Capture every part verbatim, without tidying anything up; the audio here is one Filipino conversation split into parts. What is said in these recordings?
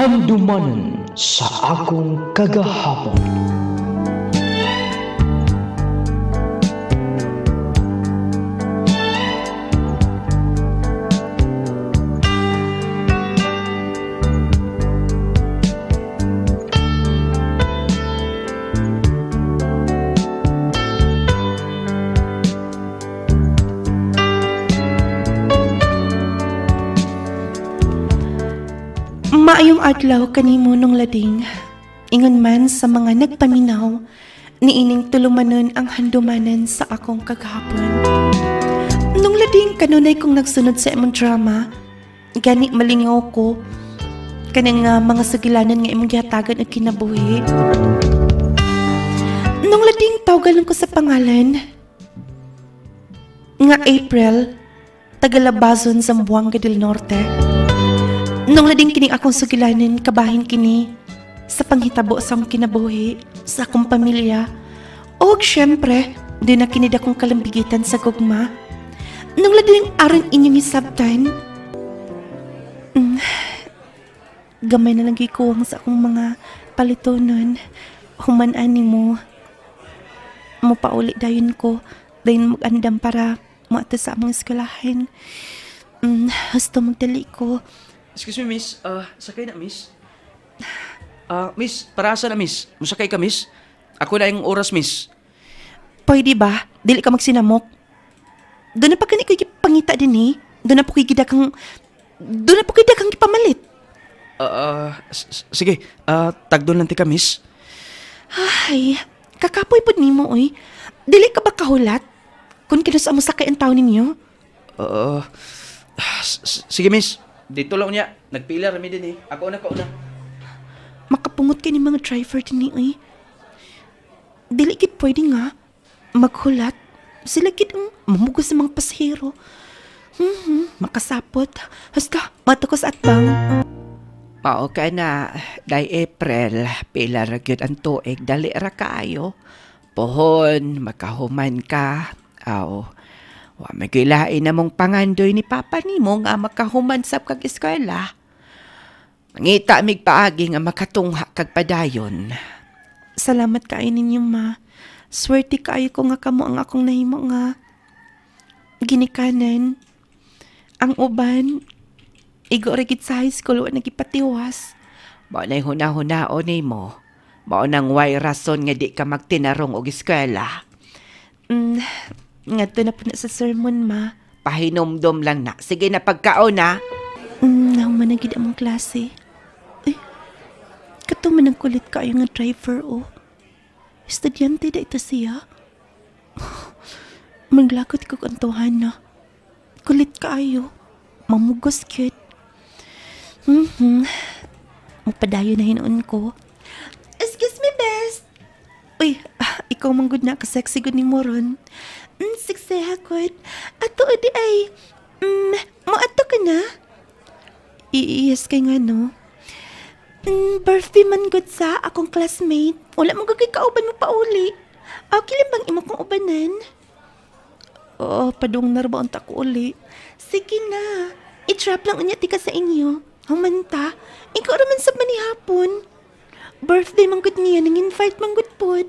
Handumanan sa akong kagahapon. Maayong adlaw kanimo nung lading, ingon man sa mga nagpaminaw, niining tulumanon ang handumanan sa akong kaghapon. Nung lading kanunay kong nagsunod sa imong drama, gani malingaw ko, kanang uh, mga sugilanan nga imong gihatagan og kinabuhi. Nung lading tawgalan ko sa pangalan, nga April, tagalabazon sa Zamboanga del Norte. Nung lading kining akong sugilanin, kabahin kini sa panghitabo sa akong kinabuhi, sa akong pamilya, o syempre, di na kinid akong kalambigitan sa gugma. Nung lading aron inyong isabtan, mm, gamay na lang gikuwang sa akong mga palitonon, human-ani mo, mupauli dayon ko, dayon mag-andam para muata sa among eskulahin. Mm, hasto magdali ko. Excuse me, miss. Uh, sakay na, miss. Uh, miss, para asa na, miss? Musakay ka, miss? Ako na yung oras, miss. Pwede ba? Dili ka magsinamok. Doon na pa kani ko pangita din eh. Doon na po kay kang... Doon na po kay kang ipamalit. Uh, uh, sige, uh, tagdoon lang ti ka, miss. Ay, kakapoy po ni mo, oy. Dili ka ba kahulat? Kung kinasa mo sakay ang tao ninyo? Uh, sige, miss. Dito lang niya. Nagpila rami din eh. Ako na, ako na. Makapungot ka ni mga driver din eh. Dili kit pwede nga. Maghulat. Sila kit ang mamugos sa mga pasahero. Hmm, makasapot. Hasta, matukos at bang. Mao ka na, day April, pila ra gyud ang tuig, dali ra kaayo. Pohon, makahuman ka. Aw, wa magilain namong pangandoy ni Papa nimo nga makahuman sab kag eskwela. Mangita mig paagi nga makatungha kag padayon. Salamat kaayo ninyo, ma. Swerte kaayo ko nga kamo ang akong nahimo nga ginikanan. Ang uban, igo ra gid sa high school wa nagipatiwas. Mao nay hunahunao nimo. Mao nang way rason nga di ka magtinarong og eskwela. Mm, ngadto na po na sa sermon, ma. Pahinomdom lang na. Sige na pagkaon na. Mm, nahumanagid among klase. Ay, kato man ang kulit kaayo nga driver, oh. Estudyante da ito siya. Maglakot ko kantuhan na. Kulit kaayo. Mamugos cute. Mm-hmm. Magpadayo na hinoon ko. Excuse me, best. Uy, ah, ikaw man good na ka-sexy good ni mo ron. Mm, sexy hakot. Ato adi ay, mm, mo ato ka na? I-yes kay nga no. Mm, birthday man good sa akong classmate. Wala mong gagay kauban mo pauli. Okay lang bang imo kong ubanan? Oo, padung narba ang tako uli. Sige na. I-trap lang unya tika sa inyo. Humanta. Ikaw raman sa manihapon. Birthday man good niya. Nang-invite man good pod.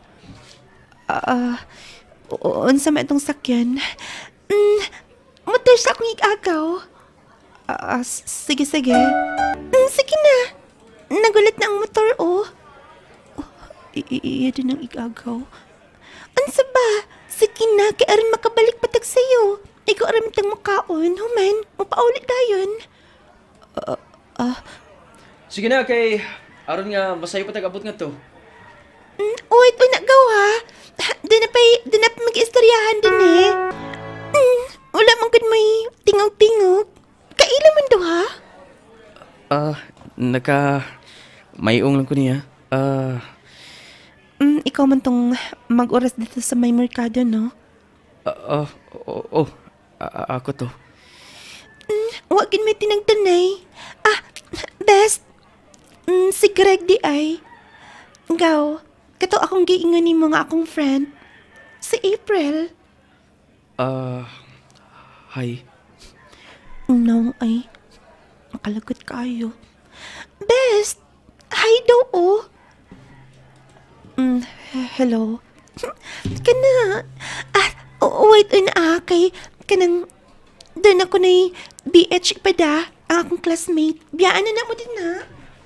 Ah, uh, unsa man itong sakyan? Mm, motor sa akong igagaw. Ah, uh, sige, sige. Mm, sige na. Nagulat na ang motor, oh. Oh, iya din ang igagaw. Unsa ba? Sige na, kaya rin makabalik patag sa'yo. Ikaw rin mitang makaon, human. Mapaulit dayon. Ah, uh, uh, Sige na, kay aron nga masayo pa tag-abot nga to. Mm, wait, uy, nagaw ha. Di na pa, di na pa mag-istoryahan din eh. Mm, wala mong good may tingog-tingog. Kailan man daw ha? Ah, uh, naka... Mayong lang ko niya. Ah... Uh, mm, ikaw man tong mag-oras dito sa may merkado, no? Ah, uh, oh, oh, uh, ako to. Mm, wagin may tinagdanay. Ah, best. Mm, si Greg di ay. Gaw, kato akong giingon ni mga akong friend. Si April. Ah, uh, hi. No, ay. Makalagot kayo. Best! Hi daw, oh. Mm, he- hello. Kana. Ah, oh, wait, un ah, kay, kanang, doon ako na B H pa da, ang akong classmate. Biyaan na na mo din na.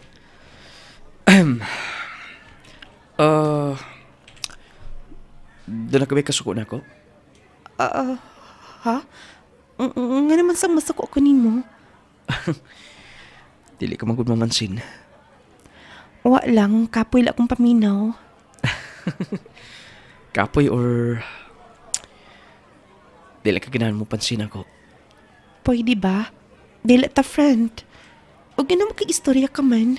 Uh, doon na kami kasuko na ako. Ah, ha? Mm, mm, Nga naman sa masako ko nimo. Dili ka magud mamansin. Wa lang, kapoy lang akong paminaw. Kapoy or... Dili ka ganahan mo pansin ako. Pwede ba? Dila ta friend. Huwag na mo kay istorya ka man.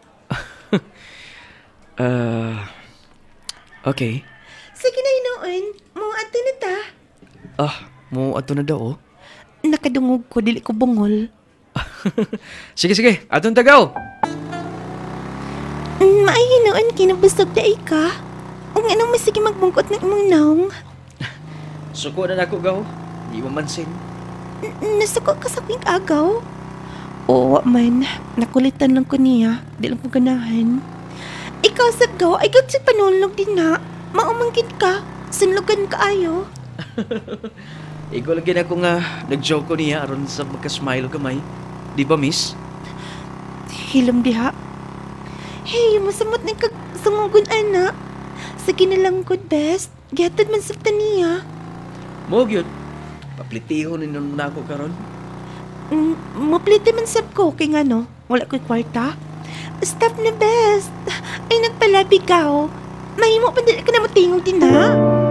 Uh, okay. Sige na inoon, mga ato na ta. Ah, mo ato na daw oh. Nakadungog ko, dili ko bungol. Sige, sige. Atong tagaw. Mm, Maayinoon, kinabusog da ka. Ang anong masige magbungkot ng imong naong. Suko na nako gaw. Di mamansin. N- Nasuko ka sa kwing agaw. Oo, man. Nakulitan lang ko niya. Di lang ko ganahan. Ikaw sa gaw, ay kat sa panulog din na. Maumangkit ka. Sunlugan ka ayo. Ikaw lagi na ako nga nag-joke ko niya aron sa magka-smile kamay. Di ba, miss? Hilom diha. Hey, masamot na kagsungugon, ana. Sige na lang, good best. Gihatod man sa taniya. Mo gyud. Paplitihon ni nun na ako karon. Mm, maplite man sab ko, kay nga no, wala ko'y kwarta. Stop na best. Ay, nagpalabi ka, oh. Mahimo pa din ka na matingog din, ha?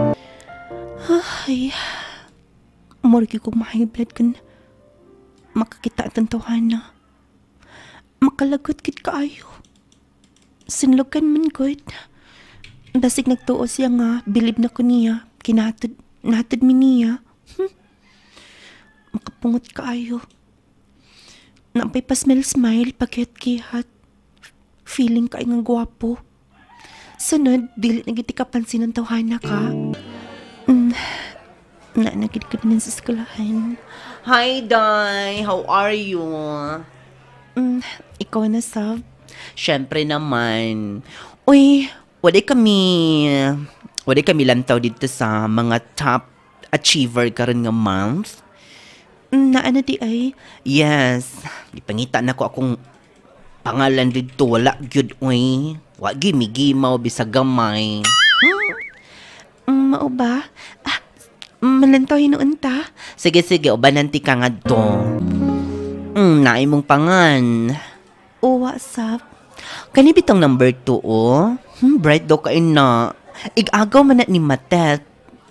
Ay, morgi kong ma-high blood kun makakita at tantuhan na. Makalagot kit kaayo. Sinlogan man good. Dasig nagtuo siya nga, bilib na ko niya. Kinatod, natod mi niya. Hm. Makapungot kaayo. Nampay pa smile-smile, pagkiyat-kihat. Feeling ka nga gwapo. Sunod, dili nagiti ka pansin ng tawhana ka. Mm, na nagiti ka din sa eskalahan. Hi, Day. How are you? Mm, ikaw na, Sab. Siyempre naman. Uy, wala kami... Wala kami lantaw dito sa mga top achiever karon nga month. Mm, na ano di ay? Yes. Ipangita na ko akong pangalan dito. Wala gyud uy. Wa gimi-gimaw bisag gamay. Mm, mao ba? Ah, malantaw hinuon ta. Sige, sige. Ubananti ka nga to. Mm, naay mong pangan. O, WhatsApp. Kani bitong number two, oh. Hmm, bright daw ka na. Ig-agaw man na ni Matet.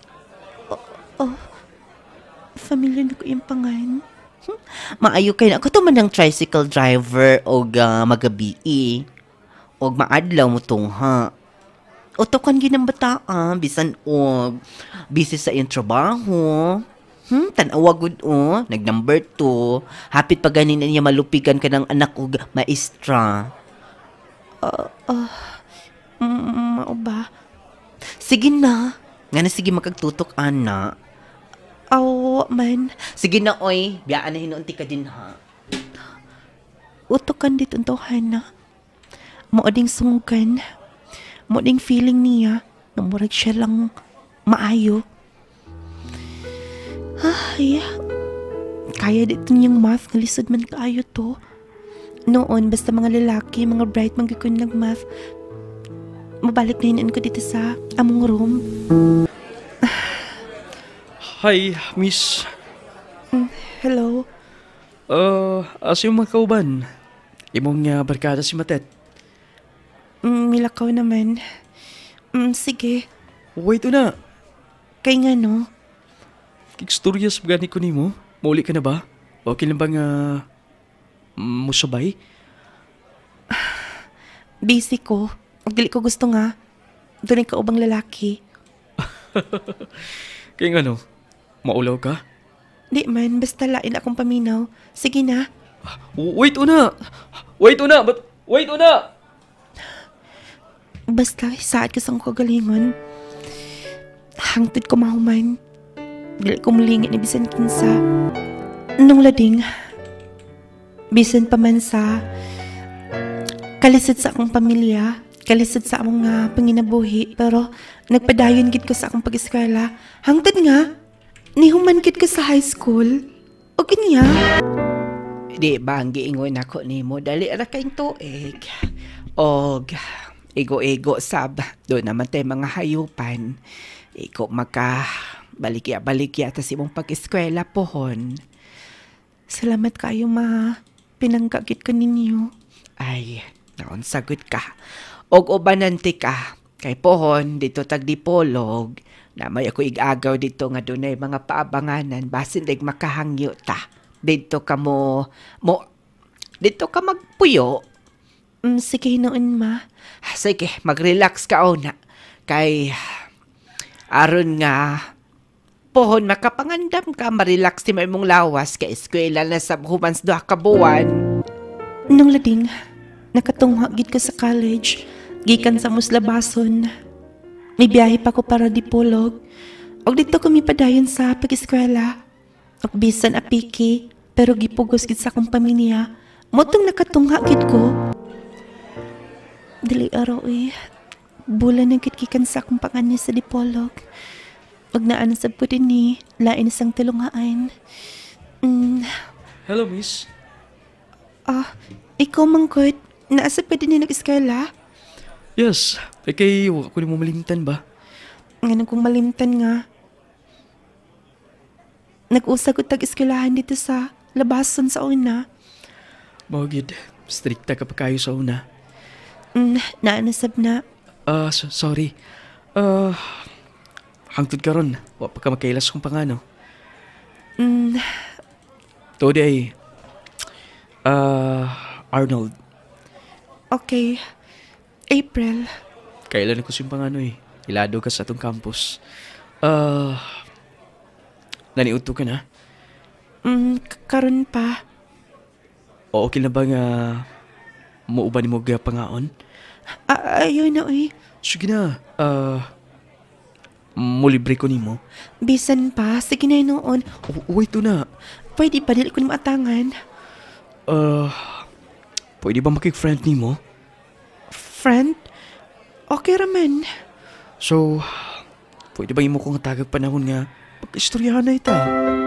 Familiar na ko yung pangan. Hmm, maayo kay na. Ako to man ng tricycle driver o uh, magabi. O maadlaw mo tong ha. O to kan ginang bataa. Bisan o busy sa iyong trabaho. Hmm, tanawa gud o. Nag number two. Hapit pa ganin niya malupigan ka ng anak o maestra. Mm, mao ba? Sige na. Nga na sige makagtutok, ana. Aw, man. Sige na, oy. Biyaan na hinuunti ka din, ha? Utokan dito ang tawhana. Maoding sungugan. Maoding feeling niya na murag siya lang maayo. Ay, kaya dito niyang math nga lisod man kaayo to. Noon, basta mga lalaki, mga bright, magkikun nag-math. Mabalik na hinan ko dito sa among room. Hi, miss. Hello? Uh, asa yung mga kauban? Imong nga barkada si Matet. Mm, milakaw naman. Mm, sige. Wait na. Kay nga no? Kikstorya sa gani ko nimo. Mauli ka na ba? Okay lang ba nga musabay? Busy ko. Pag dili ko gusto nga. Doon ka ubang lalaki. Kaya nga no, maulaw ka? Di man, basta lain akong paminaw. Sige na. Wait una! Wait una! But, wait una! Basta, saad ka sa kagalingon. Hangtod ko mahuman. Dili ko mulingit ni bisan kinsa. Nung lading, bisan pa man sa kalisod sa akong pamilya, kalisod sa among nga panginabuhi, pero nagpadayon gid ko sa akong pag-eskwela. Hangtod nga, nihuman gid ko sa high school. O kanya, Di ba ang giingon ako nimo dali ra kayong tuig. Og ego-ego sab do naman tay mga hayupan. Iko maka balikya-balikya ta si mong pag-eskwela pohon. salamat kayo ma. Pinanggagit ko ninyo. Ay, naon sagot ka. Og ubananti ka. Kay pohon dito tagdipolog. Na may ako igagaw dito nga dunay mga paabanganan basin dig makahangyo ta. Dito ka mo, mo, dito ka magpuyo. Mm, sige noon ma. Sige, mag-relax ka una. Kay, aron nga, pohon makapangandam ka, ma-relax ti may mong lawas, kay eskwela na sa humans doha ka buwan. Nung lading, nakatungha gid ko sa college. Gikan sa muslabason. May biyahe pa ko para dipolog. Og dito ko mipadayon sa pag-eskwela. Og bisan apiki, pero gipugos gid sa akong pamilya. Motong nakatungha gid ko. Dili araw eh. Bulan na gid gikan sa akong panganya sa dipolog. Og naan sa po din ni, lain isang tulungaan. Mm, Hello, miss. ah, ikaw mangkot, naasa pa din ni nag-eskwela? Yes, ay kay wala ko mo malimtan ba? Nga kong malimtan nga. Nag-usa ko tag-eskwelahan dito sa labason sa una. Mogid, strikta ka pa kayo sa una. Mm, naanasab na. Ah, so- sorry. Ah, hangtod ka ron. Wa pa ka makailas kong pangano. Mm, Today, ah, Arnold, okay. April. kailan ko siyang pangano eh. Ilado ka sa atong campus. Ah, naniuto ka na? Mm, k- karon pa. O okay na ba nga muuban ni mo ga pangaon? A- ayun na eh. Sige na. Ah, mo libre ko nimo. Bisan pa. Sige na noon. O, wait to na. Pwede pa dili ko na maatangan. Ah, pwede ba makik-friend nimo? Friend? Okay raman. So, pwede ba imo kong tagag panahon nga pag-istoryahan na ita?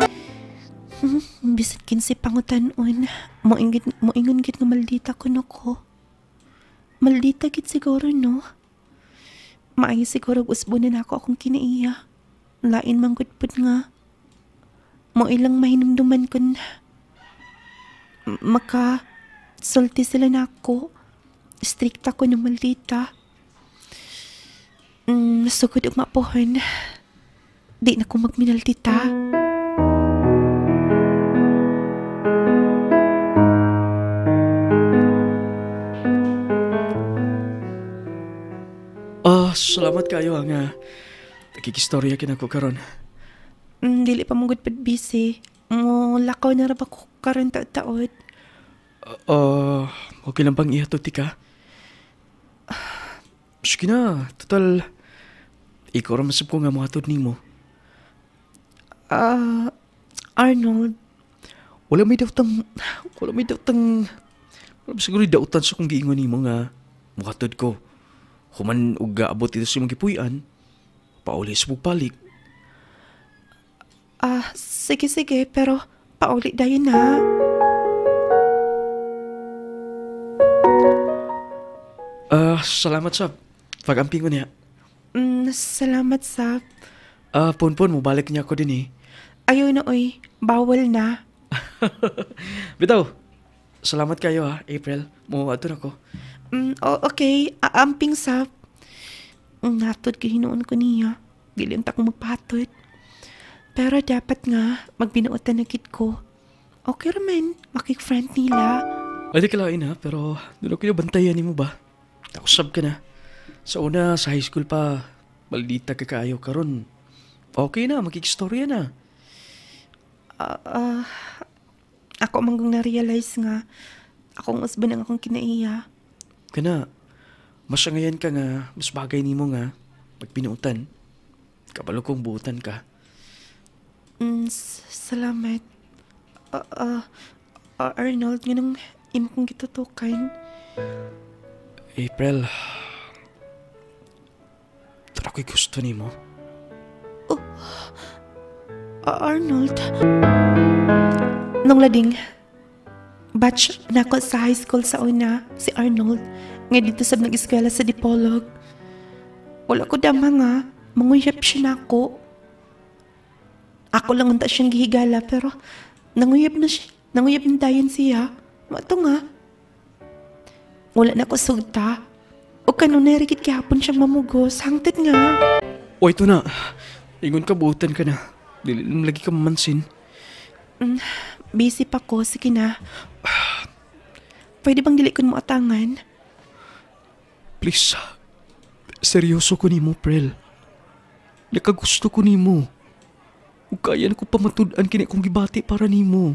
Bisan kinsi pangutan-on. Moingit, moingon git nga maldita ko no ko. Maldita git siguro no. Maayo siguro usbunan ako akong kinaiya. Lain man gud pud nga. Mo ilang mahinumduman kun m- maka sulti sila na ako. Strikta ko ng maldita. Mm, sugod og mapohon. Di na ko magminaldita. Ah, salamat kayo ha nga. Nakikistorya kinako karon. Mm, dili pa mong pud busy. Mo lakaw na ra ba ko karon taod-taod. Ah, okay lang bang ihatod ti ka? Sige na, total. Ikaw ra masab ko nga mohatod nimo. Ah, Arnold, Wala may dautang, wala may dautang, wala may siguro dautan sa kong giingon nimo nga mohatod ko. Human ug gaabot ito sa imong gipuy-an, pauli sa pagpalik. ah, sige sige, pero pauli dayon na. Ah, salamat sa pag-ampingon niya. Mm, salamat sa... Ah, pon-pon, mobalik niya ako din eh. Ayaw na oy, bawal na. Bitaw, salamat kayo ha, April. Mo ato na ko. Mm, o- okay, aamping sa... Mm, natod ka hinuon ko niya. Gilinta kong magpatod. Pero dapat nga, magbinuotan na kit ko. Okay raman, makik-friend nila. Ay, di kalain ha, pero doon ako yung bantayan ni mo ba? Nakusab ka na. Sa una, sa high school pa, maldita ka kaayo karon. Okay na, makikistorya na. Ah, ah, ako manggang na-realize nga, akong usban ang akong kinaiya. Kana, mas ngayon ka nga, mas bagay ni mo nga, pagpinuutan. Kabalo kong buutan ka. Mm, s- salamat. Ah, ah, ah, Arnold, nga nang imo kong gitutukan. April, tara ko'y gusto ni mo. Arnold. Nung lading, batch na ako sa high school sa una, si Arnold, nga dito sa nag-eskwela sa Dipolog. Wala ko dama nga, manguyap siya na ako. Ako lang unta siyang gihigala, pero nanguyap na siya, nanguyap na dayon siya. Mato nga. Wala na ko sugta. O kanon narikit kahapon siyang mamugos, hangtid nga. O ito na, ingon ka, buutan ka na. Dili lang lagi ka mamansin. Mm, busy pa ko, sige na. Pwede bang dili ko mo atangan? Please, seryoso ko ni mo, Prel. Nakagusto ko ni mo. Ug kaya na ko pamatud-an kini kong gibati para ni mo.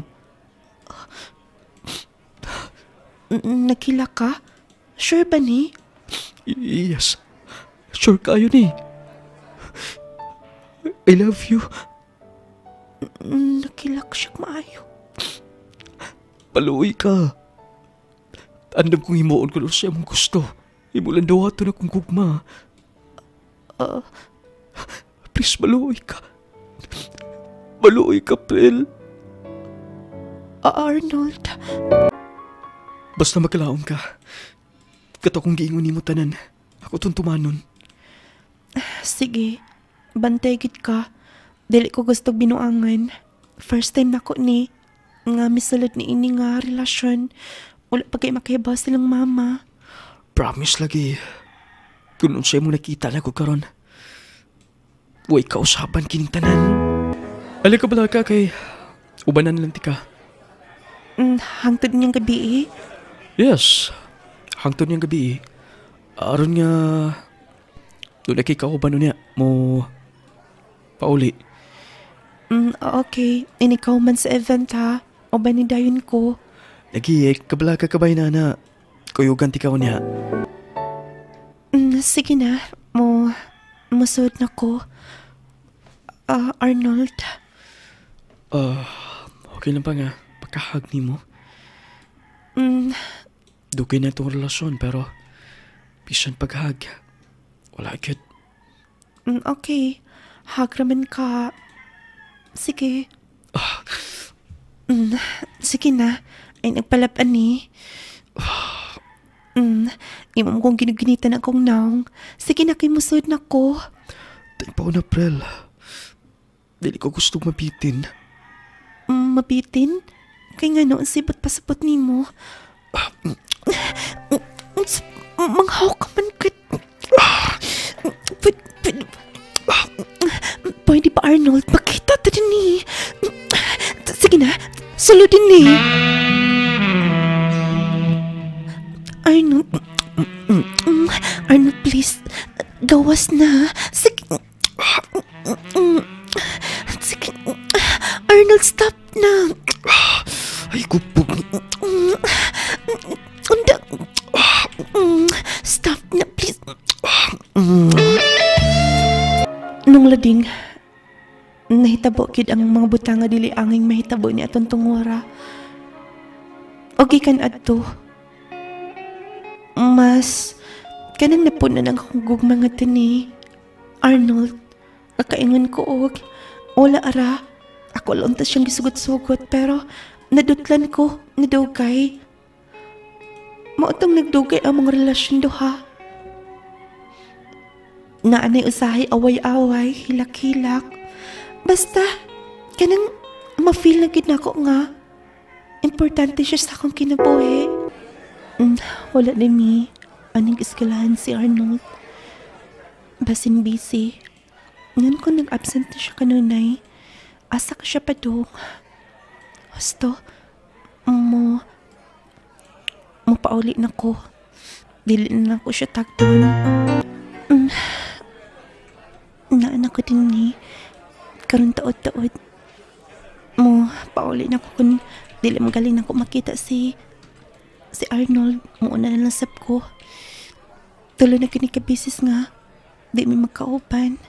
N- Nakila ka? Sure ba ni? Y- yes, sure kayo ni. I love you. N- Nakila ko siya maayo. Paluoy ka. Andam kong himuon ko siya mong gusto. Imulan daw ato na kong gugma. Uh, Please, maluoy ka. Maluoy ka, Prel. Arnold. Basta magkalaom ka. Kato kong giingon ni mo tanan. Ako tong tumanon. Sige, bantay gid ka. Dili ko gusto binuangan. First time nako ni nga misulod ni ini nga relasyon. Wala pa kay makibaw silang mama. Promise lagi. Kung unsay mo nakita na ko karon. Way kausapan kining tanan. Ali ka bala ka kay ubanan lang ti ka. Mm, hangtod niyang gabi eh. Yes. Hangtod niyang gabi. Aron nga doon na kay kauban niya mo pauli. Mm, okay, inikaw man sa event ha. O ba ni dayon ko? Lagi, kabala ka kabay na na. Kuyugan ti ka niya. Mm, sige na, mo, musod na ko. Ah, Arnold. Ah, okay lang pa nga. Pagkahag ni mo. Mm, Dugay na itong relasyon pero bisan paghag. Wala agad. mm, okay, hagraman ka. Sige. Mm, sige na, ay nagpalaban ni. Mm, imam kong ginuginitan akong naong. Sige na, kay musod na ko. Tagpaw na, Prel. Dili ko gustong mabitin. Mm, mabitin? Kay nga noon sibot pasabot ni mo. Manghaw ka man kit. Pwede, pwede, pwede ba Arnold? Makita ta din ni. Sige na, sulodin ni. Arnold, Arnold please, gawas na. Sige, sige, Arnold stop na. Ay, kupog. Unda. Stop na, please. Nung lading, nahitabo kid ang mga butang nga dili anging mahitabo ni atong tungora. O gikan adto. Mas kanang napunan ang akong gugma nga tani. Arnold, nakaingon ko og wala ara. Ako lang ta siyang gisugot-sugot pero nadutlan ko, nadugay. Mautong nagdugay ang mga relasyon duha. Naanay usahay away-away, hilak-hilak. Basta, kanang ma-feel na gid nako nga importante siya sa akong kinabuhi. Mm, wala na mi. Aning iskalahan si Arnold. Basin busy. Ngan ko nag-absent na siya kanunay. Asa ka siya pa dong. Gusto, mo, mo pauli na ko. Dili na ko siya tagdon. Mm. Naanak ko din ni. Karon taod-taod. Mo, pauli na ko kung dili magaling na ko makita si si Arnold. Muuna na lang sab ko. Tulo na kinikabisis nga. Di may magkauban.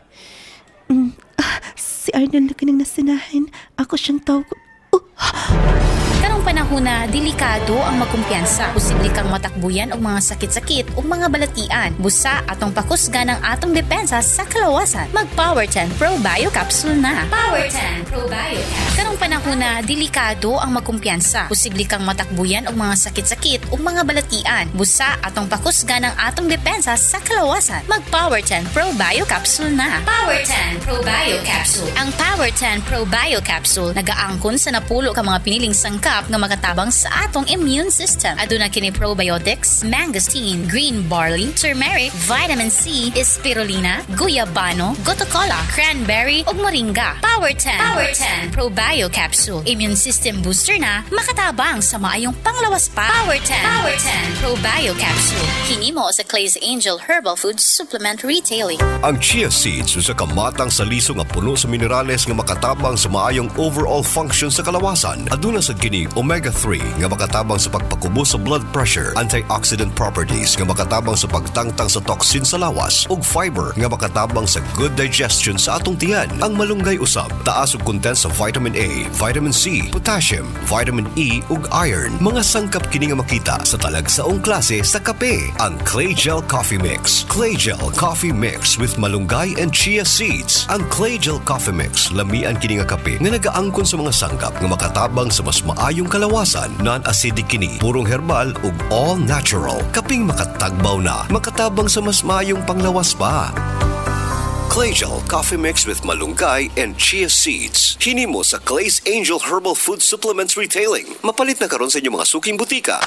Mm. Ah, si Arnold na kinang nasinahin. Ako siyang tawag. Oh. Karong panahon na delikado ang magkumpiyansa. Posible kang matakbuyan og mga sakit-sakit o mga balatian. Busa atong pakusgan ang atong depensa sa kalawasan. Mag Power ten Pro Bio Capsule na. Power ten Pro Bio Capsule. Karong panahon na delikado ang magkumpiyansa. Posible kang matakbuyan og mga sakit-sakit o mga balatian. Busa atong pakusgan ang atong depensa sa kalawasan. Mag Power ten Pro Bio Capsule na. Power ten Pro Bio Capsule. Ang Power ten Pro Bio Capsule nagaangkon sa napulo ka mga piniling sangkap nga makatabang sa atong immune system. Aduna kini probiotics, mangosteen, green barley, turmeric, vitamin C, spirulina, guyabano, gotocola, cranberry ug moringa. Power ten Power ten Pro Bio Capsule. Immune system booster na makatabang sa maayong panglawas pa. Power ten Power ten Pro Bio Capsule. Hinimo sa Clay's Angel Herbal Food Supplement Retailing. Ang chia seeds usa ka matang saliso nga puno sa minerales nga makatabang sa maayong overall function sa kalawasan. Aduna sa kini omega three nga makatabang sa pagpakubos sa blood pressure, antioxidant properties nga makatabang sa pagtangtang sa toxin sa lawas, ug fiber nga makatabang sa good digestion sa atong tiyan. Ang malunggay usab taas og content sa vitamin A, vitamin C, potassium, vitamin E ug iron. Mga sangkap kini nga makita sa talagsaong klase sa kape. Ang Clay Gel Coffee Mix. Clay Gel Coffee Mix with malunggay and chia seeds. Ang Clay Gel Coffee Mix lamian kini nga kape nga nagaangkon sa mga sangkap nga makatabang sa mas maayong kalawasan. Non-acidic kini, purong herbal ug all natural. Kaping makatagbaw na, makatabang sa mas maayong panglawas pa. Clay Gel Coffee Mix with malunggay and chia seeds. Hinimo sa Clay's Angel Herbal Food Supplements Retailing. Mapalit na karon sa inyong mga suking butika.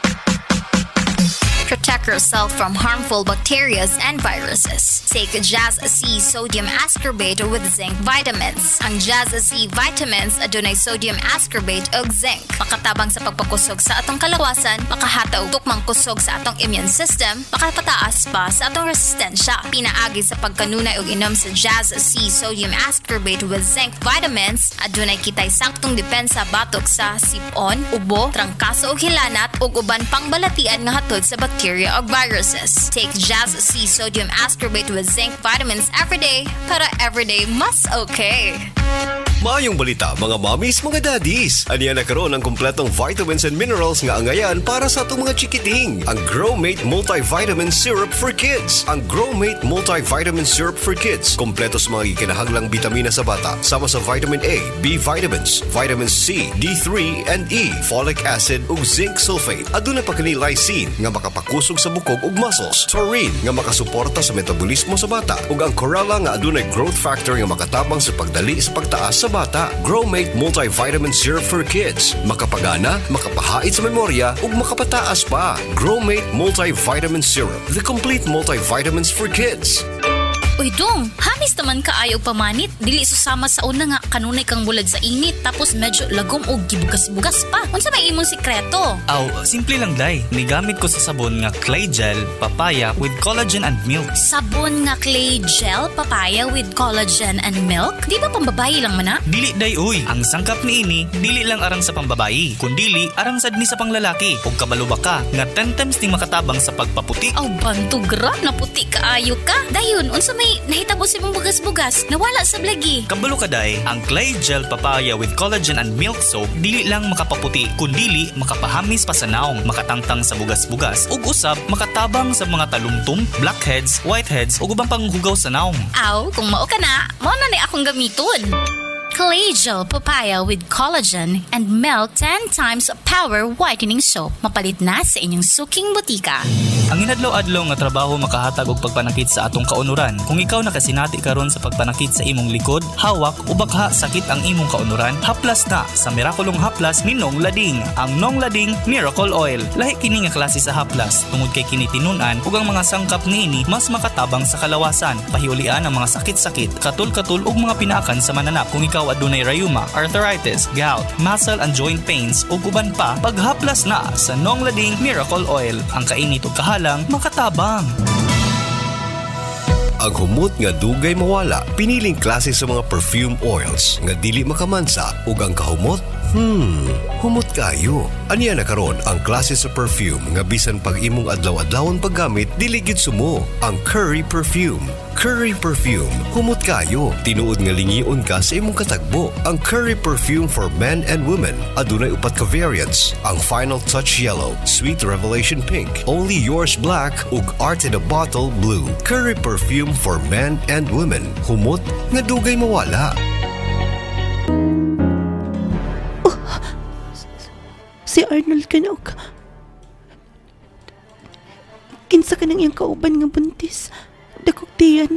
Protect yourself from harmful bacteria and viruses. Take Jazz C Sodium Ascorbate with Zinc Vitamins. Ang Jazz C Vitamins adunay sodium ascorbate ug zinc. Makatabang sa pagpakusog sa atong kalawasan, makahata og tukmang kusog sa atong immune system, makapataas pa sa atong resistensya. Pinaagi sa pagkanunay og inom sa Jazz C Sodium Ascorbate with Zinc Vitamins, adunay kitay saktong depensa batok sa sipon, ubo, trangkaso ug hilanat ug uban pang balatian nga hatod sa bacteria or viruses. Take Jazz C Sodium Ascorbate with Zinc Vitamins every day para everyday mas okay. Maayong balita mga mommies, mga daddies. Aniya na karon ang kumpletong vitamins and minerals nga angayan para sa atong mga chikiting. Ang Growmate Multivitamin Syrup for Kids. Ang Growmate Multivitamin Syrup for Kids kompleto sa mga kinahanglang bitamina sa bata, sama sa vitamin A, B vitamins, vitamin C, D three and E, folic acid ug zinc sulfate. Aduna pa kini lysine nga makapakusog sa bukog ug muscles, taurine nga makasuporta sa metabolismo sa bata, ug ang chlorella nga adunay growth factor nga makatabang sa pagdali sa pagtaas sa bata. Growmate Multivitamin Syrup for Kids. Makapagana, makapahait sa memorya ug makapataas pa. Growmate Multivitamin Syrup, the complete multivitamins for kids. Uy dong, hamis naman kaayo pamanit. Dili susama sa una nga kanunay kang bulag sa init tapos medyo lagom o gibugas-bugas pa. Unsa may imong sikreto? Aw, simple lang day. Nigamit ko sa sabon nga Clay Gel Papaya with collagen and milk. Sabon nga Clay Gel Papaya with collagen and milk? Di ba pambabayi lang man na? Dili day uy. Ang sangkap ni ini dili lang arang sa pambabayi, kundili arang sad ni sa panglalaki. Ug kabalo ba ka nga ten times ning makatabang sa pagpaputi. Aw bantugra na puti kaayo ka. Dayon unsa may nahitabo si mong bugas-bugas nawala sa blagi. Kabalo ka day, ang Clay Gel Papaya with collagen and milk soap dili lang makapaputi, kundili makapahamis pa sa naong, makatangtang sa bugas-bugas ug usab makatabang sa mga talumtum, blackheads, whiteheads ug ubang panghugaw sa naong. Aw, kung mao ka na, mao na ni akong gamiton. Clay Gel Papaya with collagen and milk ten times power whitening soap. Mapalit na sa inyong suking butika. Ang inadlaw-adlaw nga trabaho makahatag og pagpanakit sa atong kaunuran. Kung ikaw nakasinati karon sa pagpanakit sa imong likod, hawak o bakha sakit ang imong kaunuran, haplas na sa mirakulong haplas ni Nong Lading. Ang Nong Lading Miracle Oil. Lahi kini nga klase sa haplas tungod kay kini tinun-an ug ang mga sangkap niini mas makatabang sa kalawasan, pahiulian ang mga sakit-sakit, katul-katul ug mga pinaakan sa mananap. Kung ikaw adunay rayuma, arthritis, gout, muscle and joint pains ug uban pa, paghaplas na sa Nong Lading Miracle Oil. Ang kainit ug kahalang makatabang. Ang humot nga dugay mawala, piniling klase sa mga perfume oils nga dili makamansa ug ang kahumot Hmm, humot kayo. Aniya na karon ang klase sa perfume nga bisan pag imong adlaw-adlawon paggamit dili gid sumo. Ang Curry Perfume. Curry Perfume, humot kayo. Tinuod nga lingion ka sa imong katagbo. Ang Curry Perfume for men and women. Adunay upat ka variants. Ang Final Touch Yellow, Sweet Revelation Pink, Only Yours Black, ug Art in a Bottle Blue. Curry Perfume for men and women. Humot nga dugay mawala. Si Arnold ka na og kinsa ka nang iyang kauban nga buntis. Dakog tiyan.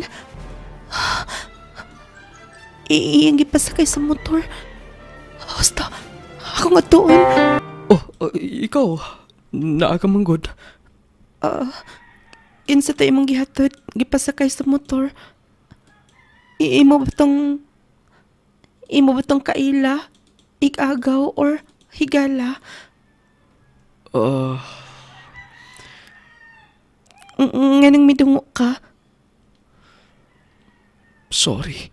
Iyang gipasakay sa motor. Basta, ako nga tuon. Oh, uh, ikaw, naa ka manggod. Uh, kinsa tayo mong gihatod, gipasakay sa motor. Imo ba tong, imo ba tong kaila, igagaw, or higala? Uh, Ng- Nga nang midungo ka. sorry.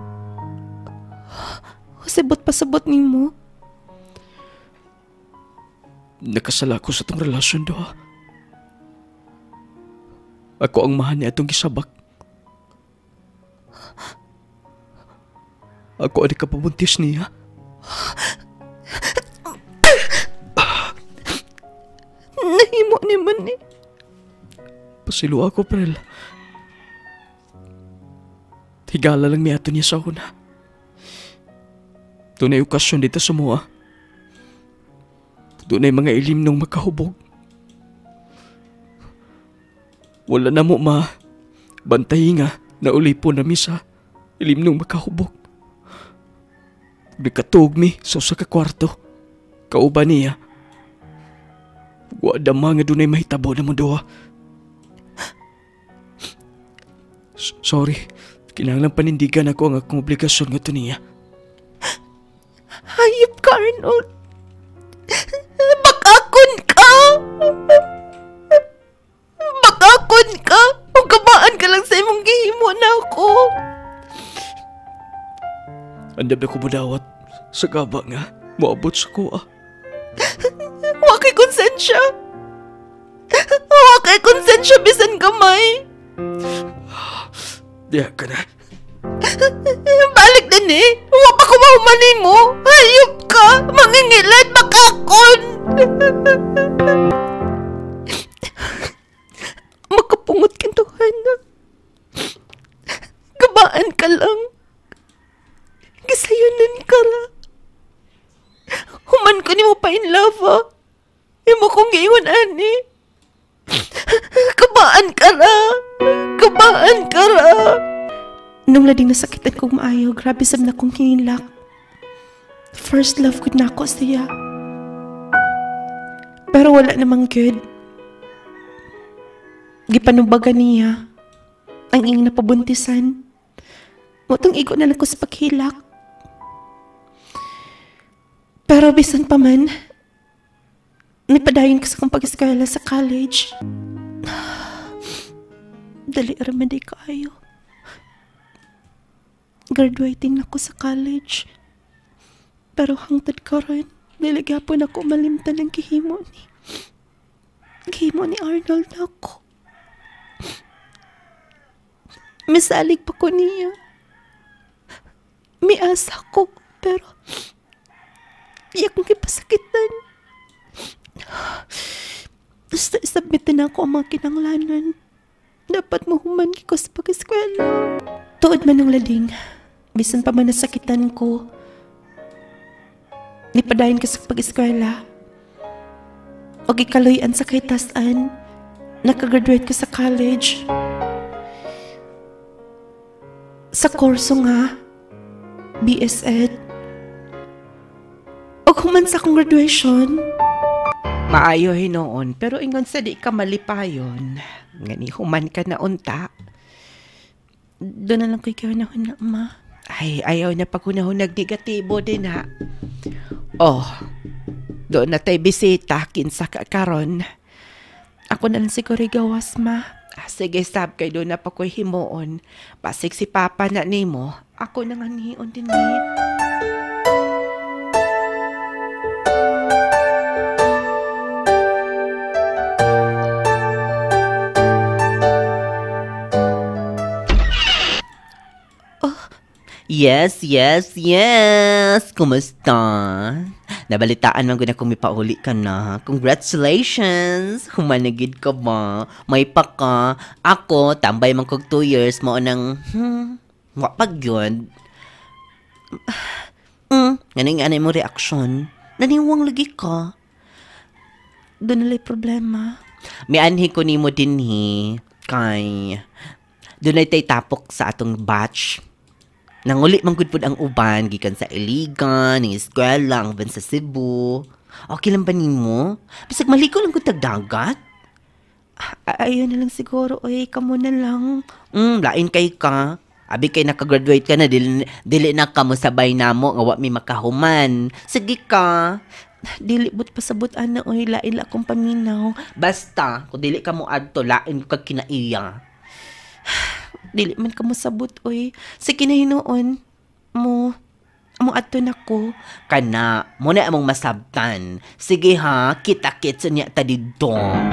Sabot pa sabot ni mo. Nakasala ko sa tong relasyon do. Ako ang mahan niya itong gisabak. Ako ang ikapabuntis niya. Nahimo ni man ni. Pasilo ako, Prel. Higala lang niya ito niya sa una. Doon ay okasyon dito sa mua. Doon ay mga ilim nung magkahubog. Wala na mo ma. Bantayi nga na ulipo na misa. Ilim nung magkahubog. Nagkatug mi sa usa ka kwarto. Kauban niya. Wada ma nga doon ay mahitabo na mo doha. S- sorry. Kinahanglan panindigan ako ang akong obligasyon nga ito niya. Hayop ka, Arnold. Bakakon ka. Bakakon ka. O gamaan ka lang sa imong gihimo na ako. Andam na ko budawat sa gaba nga. Maabot sa kuha. Wakay konsensya. Wakay konsensya bisan gamay. Diya ka na. Balik din eh. Wa pa ko mahumani mo. Hayop ka. Mangingilad. Bakakon. Makapungot kintuhan na. Gabaan ka lang. Gisayunan ka ra. Human ko ni mo pa in love ha. Imo kong giingon ani. Kabaan ka ra. Kabaan ka ra. Nung lading nasakitan kong maayo, grabe sab na kong hinilak. First love ko na ako siya. Pero wala namang good. Gipanubagan niya ang iyong napabuntisan. Mutong igo na lang ko sa paghilak. Pero bisan pa man, nipadayon ko sa kong pag-eskwela sa college. Dali araman di kaayo. Graduating na ko sa college. Pero hangtod ko rin, niligapon ako malimtan ng gihimo ni. Gihimo ni Arnold na ako. Misalig pa ko niya. May asa ko, pero iyak kong kipasakitan. Basta isabmitin ako ang mga kinanglanan. Dapat mahuman ko sa pag-eskwela. Tuod man ng lading, bisan pa man nasakitan ko, nipadayon ka sa pag-eskwela. O gikaluyan sa kaitasan, nakagraduate ko sa college. Sa kurso nga, B S Ed. O human sa akong graduation. Maayo hinoon, pero ingon sa di ka malipayon. Ngani human ka na unta. Doon na lang ko ikiwanahon na, ma. Ay, ayaw na paghunahon nag-negatibo din ha. Oh, doon na tayo bisita, kinsa ka karon. Ako na lang siguro gawas, ma. Ah, sige, sab kay doon na pa ko'y himuon. Pasig si Papa na nimo, ako na nga niyon din ni. Yes, yes, yes. Kumusta? Nabalitaan man ko na kung may pauli ka na. Congratulations! Humanagid ka ba? May pa ka. Ako, tambay man kog two years mo nang, hmm, wapag yun. Hmm, ganun nga na mo reaksyon. Naniwang lagi ka. Doon nalay problema. May anhi ko ni mo din hi. Kay, doon ay tay tapok sa atong batch. Nanguli man gud pud ang uban gikan sa Iligan, ng eskwela, ang uban sa Cebu. Okay lang ba nimo? Bisag maligo lang gud tag dagat. Ayun na lang siguro, oy, kamo na lang. Mm, lain kay ka. Abi kay nakagraduate ka na, dili, dili na ka mo sabay namo nga wa mi makahuman. Sige ka. Dili but pasabot ana, oy, lain la akong paminaw. Basta, kung dili ka mo adto, lain ko kag kinaiya. Dili man ka mo sabot, oy. Sige na hinoon. Mo, mo ato na ko. Kana, mo na among masabtan. Sige ha, kita-kits niya ta didto.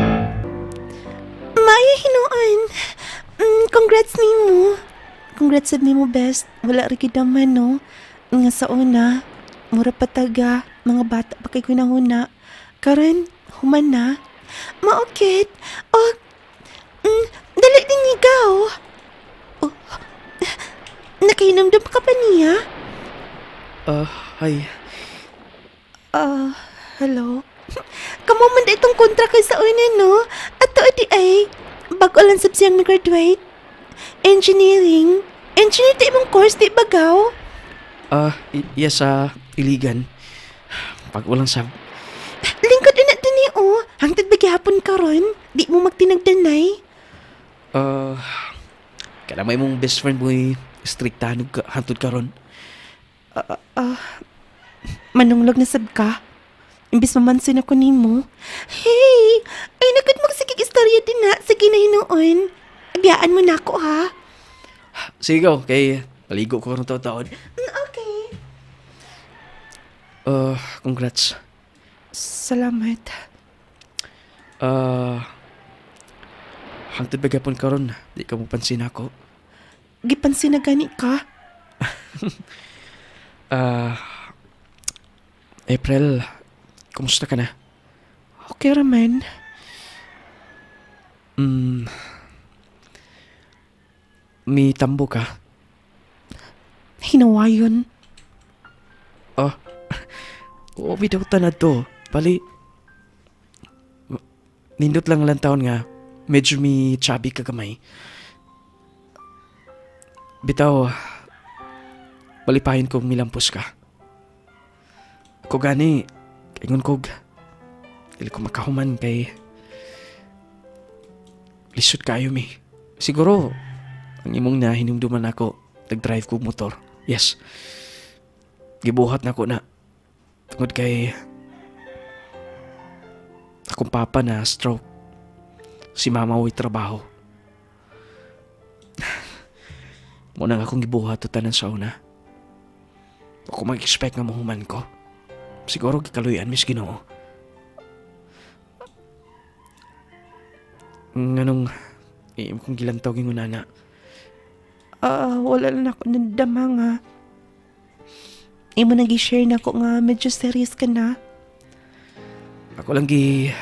Maya hinoon. Mm, congrats nimo. Congrats sad nimo, best. Wala rin kidaman, no? Nga sa una, mura pataga, mga bata pa kay kunahuna. Karon, human na. Maokit. Oh, mm, dali din ikaw. Oh, nakahinamdam ka pa niya? Ah, uh, hi. Ah, uh, hello? Kamu man da itong kontra kay sa una, no? Ato adi ay, bago lang sab siyang mag-graduate. Engineering. Engineer di mong course, di bagaw? Ah, uh, yes, sa uh, Iligan. Pag walang sab. Lingkod na natin ni o. Hangtod ba gihapon ka ron? Di mo magtinagdanay? Ah, uh, kaya may mong best friend mo eh, striktahan ka, hantod ka ron. Ah, uh, uh, manunglog na sab ka? Imbis mamansin ako ni mo. Hey! Ay, nagod magsigig istorya din na. Sige na hinoon. Abiyaan mo na ako, ha? Sige ko, kay paligo ko rin taon-taon. Okay. Uh, congrats. Salamat. Uh, hangtod ba gapon ka ron? Di ka mo pansin ako. Gipansin na gani ka? Ah, uh, April, kumusta ka na? Okay raman. Hmm, may tambo ka? Hinawayon. Oh, oo, bitaw tanad to. Pali, nindot lang lang taon nga, medyo may chubby ka kamay. Bitaw, balipahin kong milampos ka. Ko gani, kaingon kog, dili ko makahuman kay lisod kayo mi. Siguro, ang imong na hinumduman ako, nag-drive ko motor. Yes. Gibuhat na ko na. Tungod kay akong papa na stroke. Si mama way trabaho. Muna nga akong gibuhat o tanan sa una. Ako mag-expect nga mahuman ko. Siguro gikaluyan mis Ginoo. Nganong iim kong gilantaw ging unana. Ah, uh, wala na ako nandama nga. Imo nang gi-share na ako nga medyo serious ka na. Ako lang gi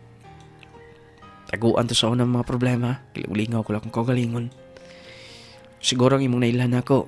taguan to sa unang mga problema. Gilingaw ko lang kung kagalingon. Siguro ang imong nailhan ako.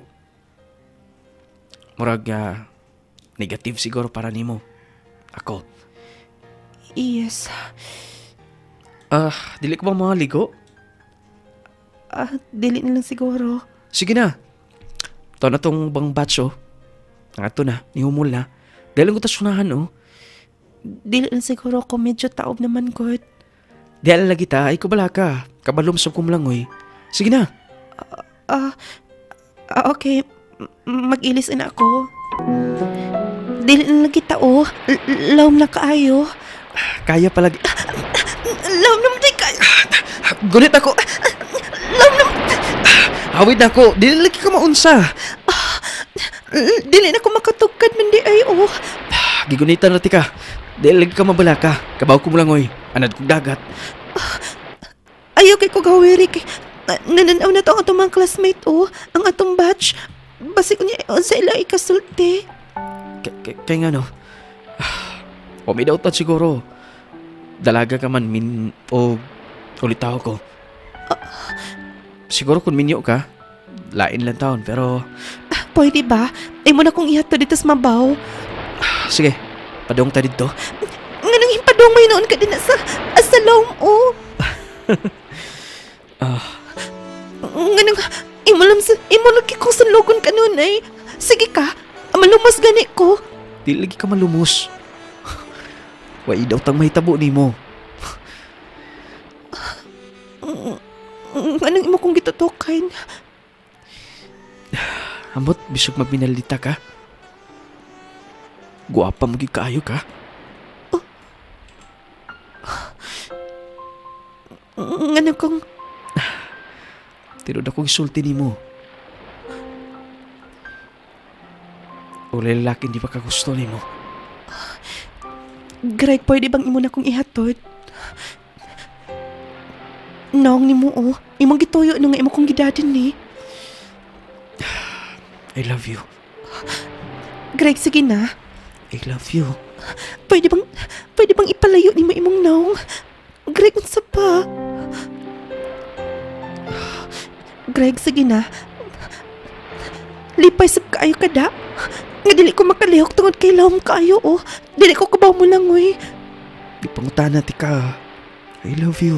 Murag uh, negative siguro para nimo. Ako. Yes. Ah, uh, dili ko ba mga ligo? Ah, uh, dili na lang siguro. Sige na. Ito na tong bang batch oh. Nga na, nihumul na. Dahil lang ko tasunahan oh. Dili na siguro ako medyo taob naman ko. Dahil lagi ta, ay kubala ka. Kabalom sa kumlangoy. Sige na. Ah, uh, uh, okay. Mag-ilis na ako. Dili na lagi tao. Lawm na kaayo. Kaya palagi. Lawm naman di kaya. Gunit ako. Lawm naman. Hawid na ako. Dili lagi ka maunsa. Dili na ako makatukad man di ay oh. Gigunitan na ti ka. Dahil lagi ka mabala ka. Kabaw ko mo lang oy. Anad kong dagat. Ayaw kay ko gawiri kay uh, nananaw na to ang atong mga classmate o ang atong batch. Basi ko niya uh, sa ila ikasulti. K- k- Kaya nga no. O may dautan siguro. Dalaga ka man min o ulitaw ko. Siguro kung minyo ka, lain lang taon pero Ah, pwede ba? Ay mo na kong ihato dito sa mabaw. sige, padong ta dito. Nga nang hipadong may noon ka din na sa asalom o. Ah, Nga nang imo lang sa imo lagi kong sunlogon ka noon ay. Sige ka, malumas gani ko. di lagi ka malumos. Wai daw tang mahitabo nimo. Nga nang imo kong gitutukan. Ambot bisog magbinalita ka. Guwapa mo gid kaayo ka. Nga nang kong Tinod akong isulti nimo. Uli lalaki di pa ka gusto nimo. Greg, pwede bang imo na kong ihatod? Naong ni mo o, imong gituyo nung nga imo kong gidadin ni. I love you. Greg, sige na. I love you. Pwede bang, pwede bang ipalayo ni mo imong naong? Greg, unsa pa? Greg, sige na. Lipay sab kaayo kada. Nga dili ko makalihok tungod kay lawom kaayo o. Dili ko kabaw mo lang oy. Di pangutana ti ka. I love you.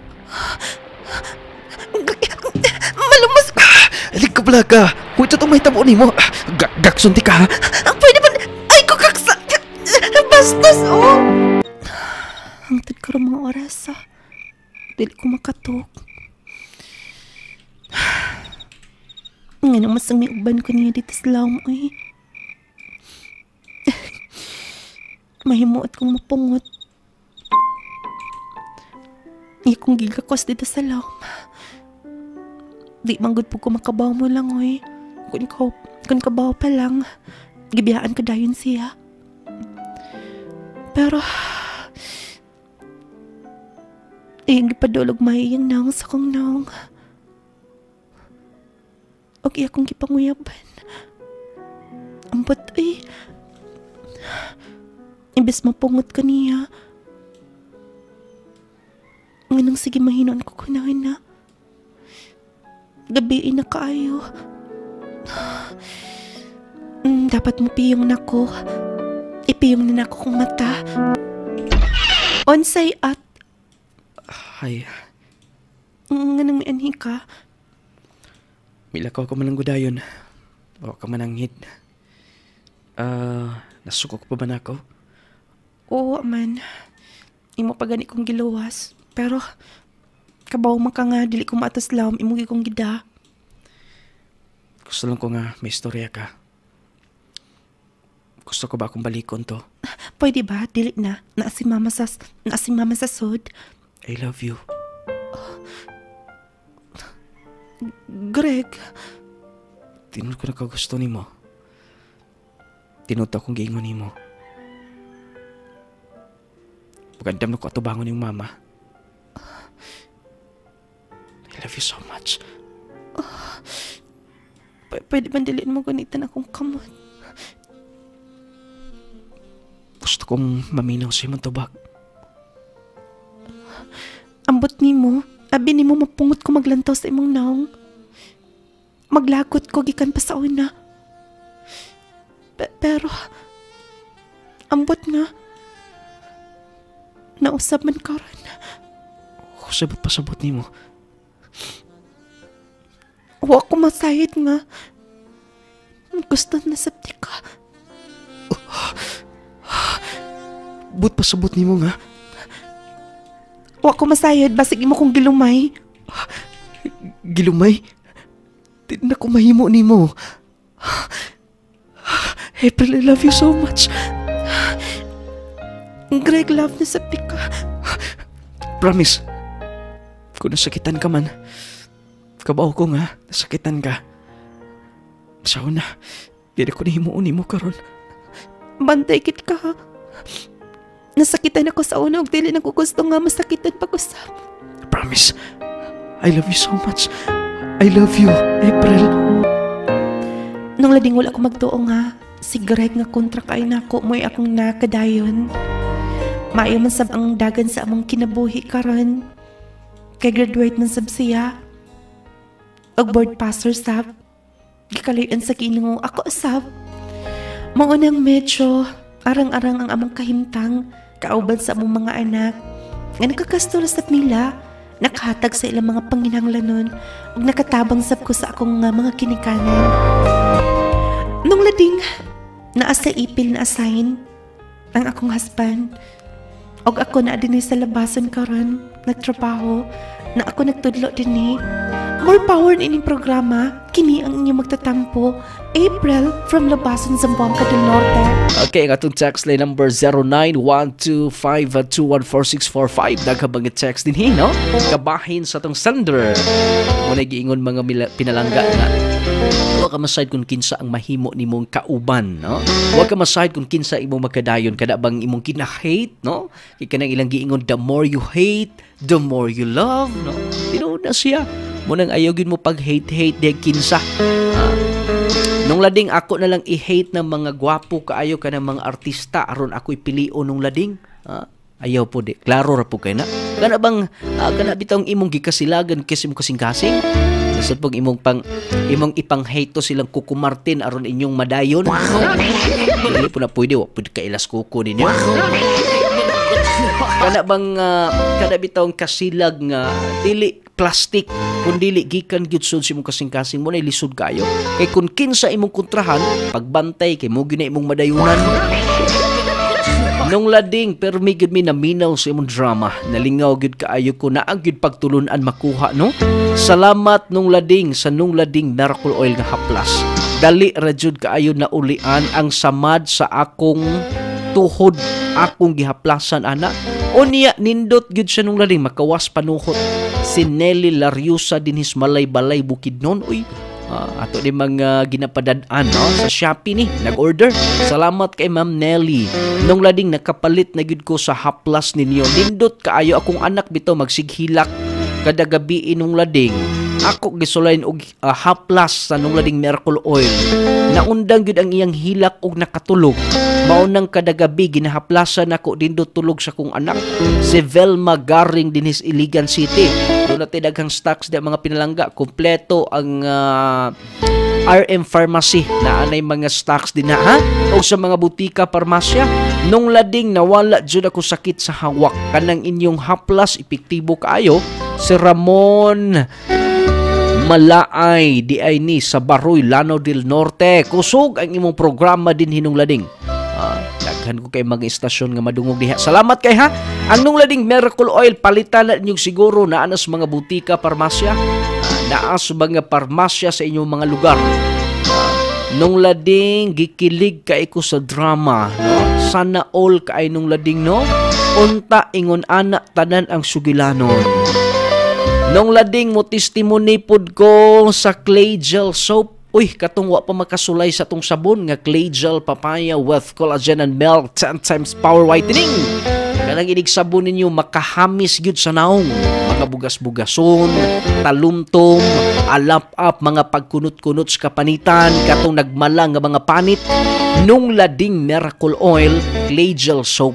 Malumas ka. Alig ka pala ka. Kung ito itong mahitabo nimo. Ga- Gakson ti ka. Pwede ba? Ay ko kaksa. Bastos o. Hangtod ka rin mga oras ah. Dili ko makatok. Nga nang masang may uban ko niya dito sa lawom oy. Mahimuot kong mapungot. Iya kong gigakos dito sa lawom. Di manggod po ko makabaw mo lang oy. Kung ikaw, kung kabaw pa lang, gibiyaan ka dayon siya. Pero, iyang gipadulog maiyang naong sa kong naong. Og iya kong gipanguyaban. Ambot ay, imbes mapungot ka niya. Nganong sige mahinon ko kunahin na. Gabiin na kaayo. Mm, dapat mo piyong na ko. Ipiyong na nako kong mata. Onsay at Ay, nganong may anhi ka. milakaw ka man ang gudayon. O ka man ang hit. Ah, nasuko ko pa ba na ako? Oo man. Imo pa gani kong giluwas. Pero kabaw man ka nga dili ko maatas lawom imo gi kong gida. Gusto lang ko nga may istorya ka. Gusto ko ba akong balikon to? Pwede ba? Dili na. Naa si mama sa, naa si mama sa sud. I love you. Greg, Tinod ko na kagusto nimo. Tinod akong giingon nimo. Pagandam na ko atubangon yung mama. I love you so much. p- pwede ba dilin mo ganitan akong kamot? Gusto kong maminaw sa imong tubag. Ambot ni mo, abi ni mo mapungot ko maglantaw sa imong naong. Maglagot ko gikan pa sa una. Pe- pero, ambot nga, nausap man karon. O, sabot pasabot nimo. Wa ko masayid nga. Gusto na sabti ka. But pasabot nimo nga. Wa ko masayid, basig mo kong gilumay. Gilumay. Di na ko mahimo nimo. April, I love you so much. Greg, love na sabti ka. Promise. Kung nasakitan ka man, kabaw ko nga, nasakitan ka. Sa una, di na ko nahimuon nimo karon. Bantay kit ka ha. Nasakitan ako sa una ug dili na ko gusto nga masakitan pag-usap. Promise. I love you so much. I love you, April. Nung lading wala ko magtuong nga, si Greg nga kontra kay nako mo'y akong nakadayon. Maayo man sab ang dagan sa among kinabuhi karon. Kay graduate man sab siya. Og board passer sab. Gikalayan sa Ginoo ako sab. Maunang medyo arang-arang ang among kahimtang kauban sa among mga anak. Nga nakakastor sa nila, nakahatag sa ilang mga panginahanglanon ug nakatabang sab ko sa akong uh, mga kinikanan. Nung lading, naa sa ipil na assign ang akong husband. Og ako na dinhi sa labason karon, nagtrabaho, na ako nagtudlo dinhi. More power na ining programa, kini ang inyong magtatampo. April from Labason, Zamboanga del Norte. Okay, ang atong text line number zero nine one two five two one four six four five. Naghabang text din hin, no? Kabahin sa atong sender. Muna giingon mga mila- pinalangga na. Huwag ka maside kung kinsa ang mahimo ni mong kauban, no? Huwag ka maside kung kinsa imong magkadayon. Kada bang imong kina-hate, no? Kaya kanang ilang giingon, the more you hate, the more you love, no? Tinood na siya. Munang ayaw yun mo pag-hate-hate dahil kinsa. Ah. Nung lading ako na lang i-hate ng mga gwapo kaayo ka ng mga artista aron ako ipilio nung lading. Ah. Ayaw po di. Klaro ra po kayo na. Kana bang, ah, kana bitang imong gikasilagan kasi mo kasing-kasing. Nasad pong imong pang, imong ipang-hate to silang Kuko Martin aron inyong madayon. Hindi po na pwede. Wag pwede kailas kuko ninyo. Kana bang, uh, kana bitang kasilag nga, dili plastic, kung dili gikan gyud sud si imong kasing-kasing mo na ilisod kayo. Kay kung kinsa imong kontrahan, pagbantay kay mo gyud na imong madayunan. Nung lading permi gyud mi naminaw sa imong drama, nalingaw gyud kaayo ko na ang gyud pagtulunan makuha, no? Salamat nung lading sa nung lading miracle oil nga haplas. Dali ra jud kaayo na ulian ang samad sa akong tuhod, akong gihaplasan ana. Unya nindot gyud siya nung lading makawas panuhot. Si Nelly Lariusa din his malay-balay Bukidnon. Uy, uh, ato din mga ginapadadaan, no? Sa Shopee ni, nag-order. Salamat kay Ma'am Nelly. Nung lading nakapalit na gyud ko sa haplas ninyo. Nindot kaayo akong anak bitaw magsighilak kada gabi inung lading. Ako gisulayin og uh, haplas sa nung lading miracle oil. Naundang gyud ang iyang hilak og nakatulog. Maunang kada gabi ginahaplasan ako dindot tulog sa kong anak. Si Velma Garing din his Iligan City. Doon natin daghang stocks di mga pinalangga. Kompleto ang uh, R M Pharmacy na anay mga stocks din na ha. O sa mga butika, parmasya. Nung lading nawala dyan ako sakit sa hawak. Kanang inyong haplas, epektibo kaayo. Si Ramon Malaay di ay ni sa Baroy, Lanao del Norte. Kusog ang imong programa din hinung lading. Uh, daghan ko kay mga istasyon nga madungog diha. Salamat kay ha. Ang nung lading miracle oil palitan na inyong siguro na anas mga butika, parmasya. Uh, naas mga parmasya sa inyong mga lugar. Uh, nung lading gikilig kay ko sa drama, no? Sana all kay nung lading, no? Unta ingon ana tanan ang sugilanon. Nung lading mo testimony pod ko sa Clay Gel Soap. Uy, katong wa pa makasulay sa tong sabon nga Clay Gel Papaya with collagen and milk, ten times power whitening. Kanang inig sabon ninyo makahamis gyud sa naong. Mga bugas-bugason, talumtom, alap-up, mga pagkunot-kunot sa kapanitan, katong nagmalang nga mga panit. Nung lading miracle oil, Clay Gel Soap.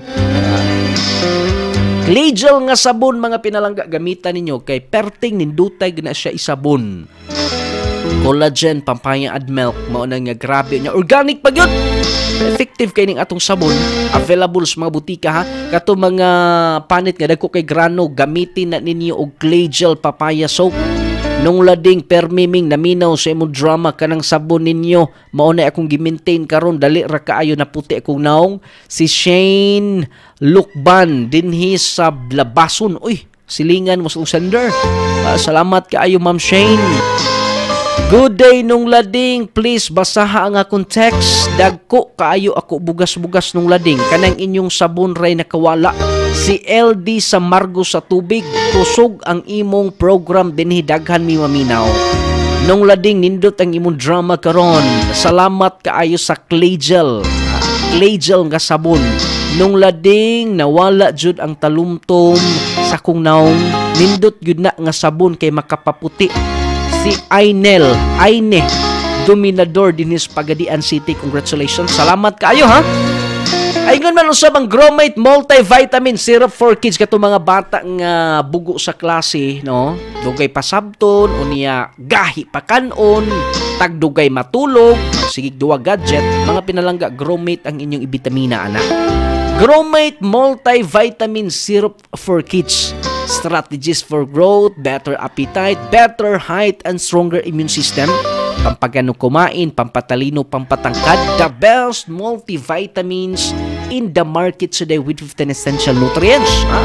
Clay gel nga sabon mga pinalangga gamitan ninyo kay perting nindutay na siya isabon. Collagen, papaya and milk mao na nga grabe nya organic pa gyud. Effective kay ning atong sabon, available sa mga butika ha. Kato mga panit nga dagko kay grano gamitin na ninyo og Clay Gel Papaya Soap. Nung lading permiming naminaw sa imong drama kanang sabon ninyo mao na akong gi-maintain karon dali ra kaayo na puti akong naong. Si Shane Lukban dinhi sa Labason. Uy, silingan mo sa sender. Uh, salamat kaayo Ma'am Shane. Good day nung lading, please basaha ang akong text. Dagko kaayo ako bugas-bugas nung lading kanang inyong sabon ray nakawala. Si L D sa Margo sa tubig, kusog ang imong program dinhi daghan mi maminaw. Nung lading nindot ang imong drama karon. Salamat kaayo sa Clay Gel. clay gel nga sabon. Nung lading nawala jud ang talumtom sa kong naong, nindot gyud na nga sabon kay makapaputi. Si Ainel, Aine Dominador dinis Pagadian City. Congratulations. Salamat kaayo ha. Ayun man usab ang Gromate multivitamin syrup for kids kato mga bata nga bugo sa klase, no? Dugay pasabton unya gahi pa kanon, tagdugay matulog, sigig duwa gadget, mga pinalangga Gromate ang inyong ibitamina ana. Gromate multivitamin syrup for kids. Strategies for growth, better appetite, better height, and stronger immune system. Pampagano kumain, pampatalino, pampatangkad. The best multivitamins in the market today with fifteen essential nutrients. Ha?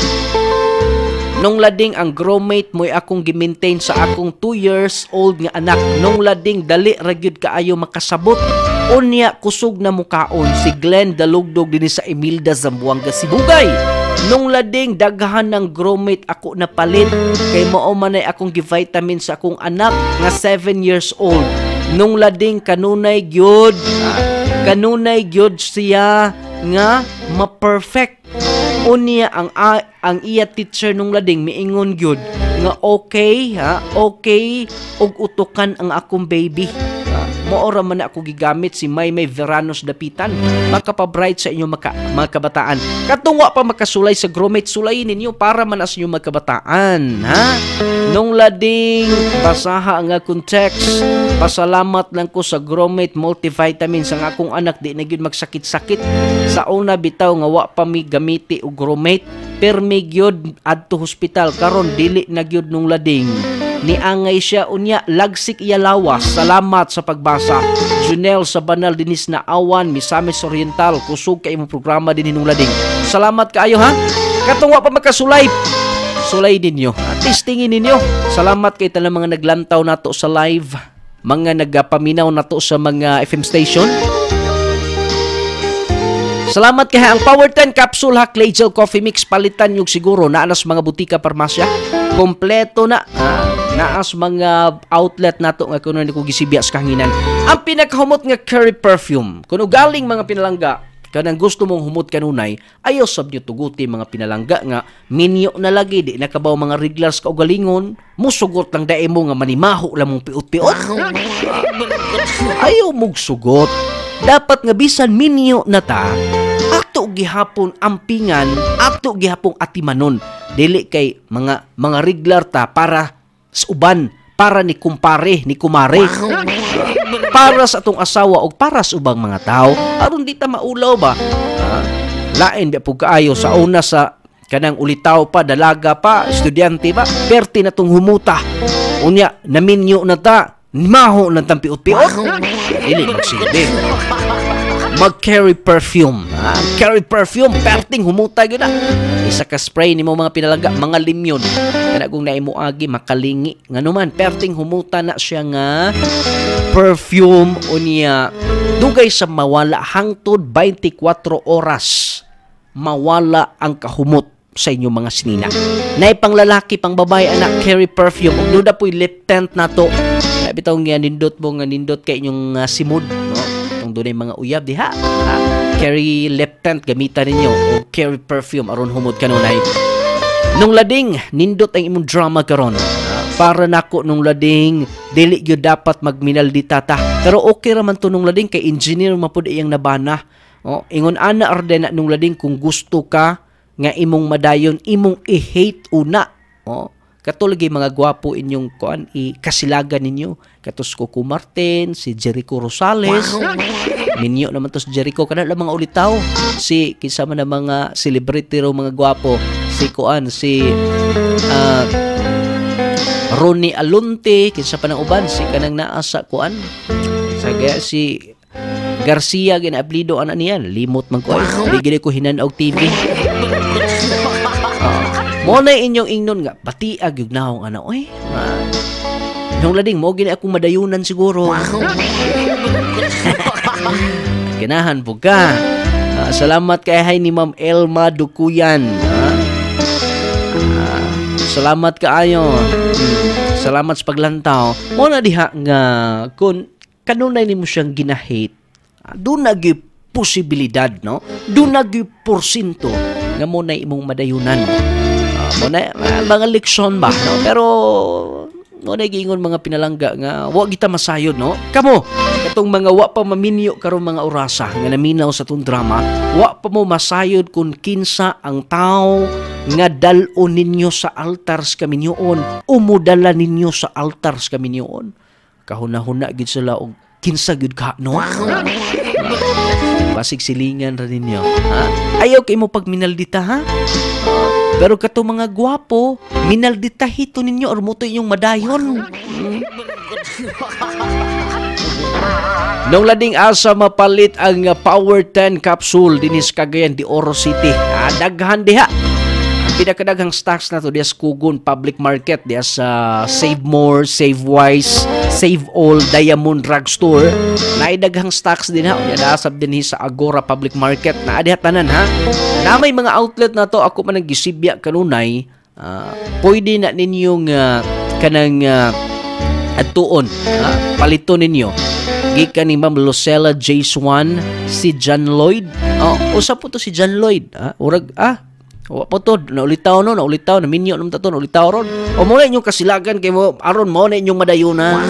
Nung lading ang Gromate mo'y akong gimaintain sa akong two years old nga anak. Nung lading dali ragyod kaayo makasabot. Unya kusog na mukaon si Glenn Dalugdog din sa Emilda Zamboanga, Sibugay. Nung lading daghan ng Gromate ako napalit kay mao man ay akong gi-vitamin sa akong anak nga seven years old. Nung lading kanunay gyud kanunay gyud siya nga ma-perfect. Unya ang uh, ang iya teacher nung lading miingon gyud nga okay ha, okay og utukan ang akong baby. Moora man ako gigamit si Maymay Veranos Dapitan. Makapabright sa inyo maka, mga kabataan. Katungwa pa makasulay sa Gromate, sulayin ninyo para man as inyo mga kabataan. Ha? Nung lading basaha ang akong text, pasalamat lang ko sa Gromate multivitamins. Ang akong anak di na gyud magsakit-sakit. Sa una bitaw nga wa pa mi gamiti og Gromate, permi gyud adto hospital karon dili na gyud nung lading. Niangay siya unya lagsik iya lawas. Salamat sa pagbasa. Junel sa Banal dinis na Awan, Misamis Oriental, kusog kay imong programa din hinung lading. Salamat kaayo ha. Katungwa pa makasulay. Sulay ninyo. Testingin ninyo. Salamat kay talang mga naglantaw nato sa live, mga nagapaminaw nato sa mga F M station. Salamat kay ang Power ten capsule ha, clay gel coffee mix, palitan yung siguro naanas mga butika parmasya. Kompleto na. Ah, naas mga outlet nato nga kuno ni ko gisibya sa kahanginan. Ang pinakahumot nga curry perfume. Kuno galing mga pinalangga, kanang gusto mong humot kanunay, ayo sab niyo tuguti mga pinalangga nga minyo na lagi di nakabaw mga regulars ka ugalingon, musugot lang dae mo nga manimaho lang mong piot-piot. Ayaw mong sugot. Dapat nga bisan minyo na ta, ato gihapon ampingan, ato gihapong atimanon. Dili kay mga mga regular ta para sa uban, para ni kumpare, ni kumare. Para sa atong asawa o para sa ubang mga tao. Aron di ta maulaw ba? Ah, lain ba pug kaayo sa una sa kanang ulitaw pa, dalaga pa, estudyante pa, perti na tong humuta. Unya, naminyo na ta, maho na tang piot-piot. Dili magsilbi. Mag-carry perfume. Ah, carry perfume, perting humuta gyud na. Isa ka spray nimo mga pinalangga, mga limyon. Kana kung naimuagi makalingi nganuman, perting humuta na siya nga perfume unya dugay sa mawala hangtod twenty-four oras. Mawala ang kahumot sa inyong mga sinina. Nay pang lalaki, pang babae anak, carry perfume. Ug duda po'y lip tint nato. Ay bitaw nga nindot mo nga nindot kay inyong uh, simod, no? Tung dunay mga uyab diha. Ha? Carry lip tint gamitan ninyo o carry perfume aron humod kanunay. Nung lading nindot ang imong drama karon. Para nako nung lading dili gyud dapat magminaldita ta. Pero okay ra man to nung lading kay engineer mapud iyang nabana. Oh, ingon ana arden na nung lading kung gusto ka nga imong madayon, imong i-hate una. Oh, katulad mga gwapo inyong kuan i-kasilagan ninyo. Katos Coco Martin, si Jericho Rosales. Wow. Ninyo naman to si Jericho, kana lang mga ulitaw. Si kisama na mga celebrity ro mga gwapo. Si kuan si uh, Ronnie Alunte, kinsa pa ng uban si kanang naa sa kuan. Sa si Garcia ginablido ana niyan, limot man ko. Wow. Di gid ko hinanaw T V. Uh, mo na inyong ingnon nga batiag yung naong ana oy. Uh, nung lading mo gini akong madayunan siguro. Wow. Ganahan po ka. Uh, salamat kay hay ni Ma'am Elma Dukuyan. Uh, uh, salamat kaayo. Hmm, salamat sa paglantaw. Mo na diha nga kun kanunay nimo siyang ginahate. Uh, doon nagi posibilidad, no? Dunag porsyento nga mo na imong madayunan. Uh, mo na, uh, mga leksyon ba, no? Pero mo na giingon mga pinalangga nga wa kita masayod, no? Kamo, katong mga wa pa maminyo karon mga orasa nga naminaw sa tong drama, wa pa mo masayod kung kinsa ang tao nga dalon ninyo sa altar sa kaminyoon, umudala ninyo sa altar sa kaminyoon. Kahuna-huna gid sila og kinsa gid ka, no? Basig silingan ra ninyo, ha? Ayaw kay mo pag minaldita, ha? Pero kato mga gwapo, minaldita hito ninyo or mo to inyong madayon. Hmm. Nung lading asa mapalit ang uh, Power ten capsule dinis Cagayan de Oro City. Ah, daghan diha. Ang pinakadaghang stocks na to diya sa Kugon Public Market, diya sa Save More, Save Wise, Save All, Diamond Drugstore. Naidaghang stocks din ha. Yadasab din sa Agora Public Market. Naadiha tanan ha. Na may mga outlet na to, ako man nagisibya kanunay, uh, pwede na ninyong uh, kanang uh, atuon, uh, palito ninyo. Gikan ni Ma'am Lucella J. Swan, si John Lloyd. Oh, usa po to si John Lloyd. Ah, urag, ah, wa po to, naulitaw no, naulitaw, naminyo naman to, naulitaw ron. O mo na inyong kasilagan, kay mo, aron mo na inyong madayunan.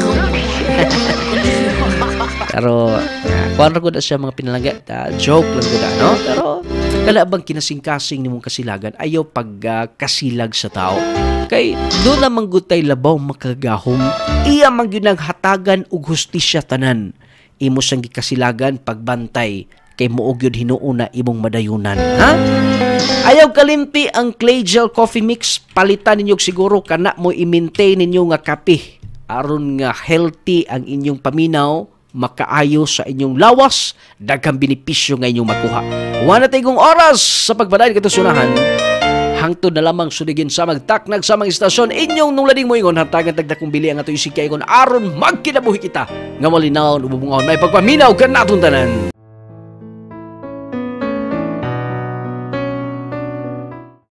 Pero, uh, kuwan ra ko na siya mga pinalangga. Uh, joke lang ko na, no? Pero, kala bang kinasing-kasing ni mong kasilagan, ayaw pagkasilag uh, sa tao. Kay doon naman gutay labaw makagahom, iya man gyud hatagan og hustisya tanan. Imo sang gikasilagan pagbantay kay muog gyud hinuuna imong madayunan, ha? Ayaw kalimti ang Clay Gel Coffee Mix, palitan ninyo siguro kana mo i-maintain ninyo nga kape aron nga healthy ang inyong paminaw, makaayo sa inyong lawas, daghang benepisyo nga inyong makuha. Wala tayong oras sa pagbaday katusunahan. Hangtod na lamang suligin sa magtaknag sa mga istasyon inyong nung lading mo ingon hatagan tagdakong bili ang ato isikay ingon aron magkinabuhi kita nga malinaw ububungahon may pagpaminaw kan natong tanan.